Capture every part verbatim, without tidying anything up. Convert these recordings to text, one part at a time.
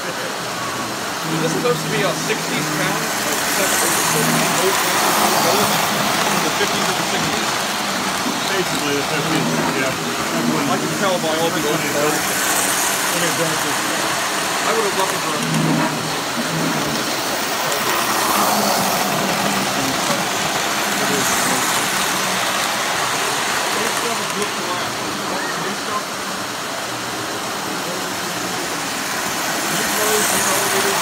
Is this supposed to be a sixties town? Like seven, old town in the village? In the fifties or the sixties? Basically the fifties, yeah. I can tell by all the old cars. I would have loved to drive. This stuff is good to last. New stuff. New clothes, new elevators.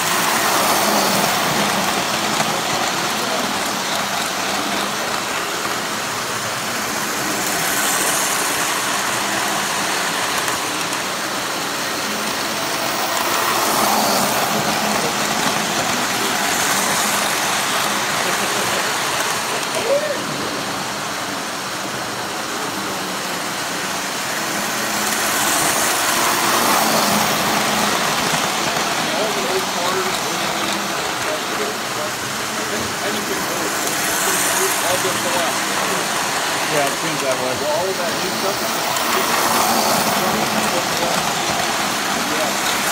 Yeah, it seems that way. Well, all of that new stuff. Yeah.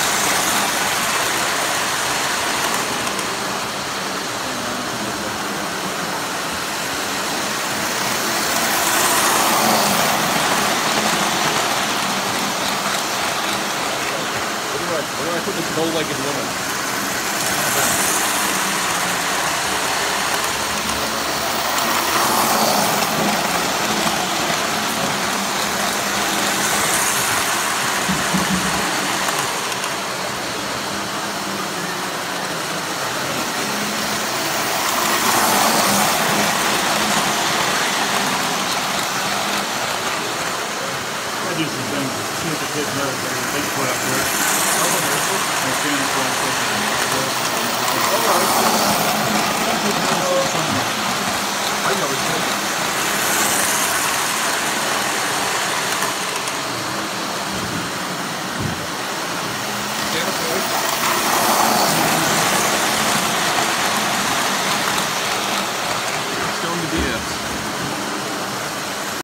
Where do I, where do I put this no-legged woman? I do some things to see if the kids know that they put up there. Mechanics want to put them in the house. I never said that.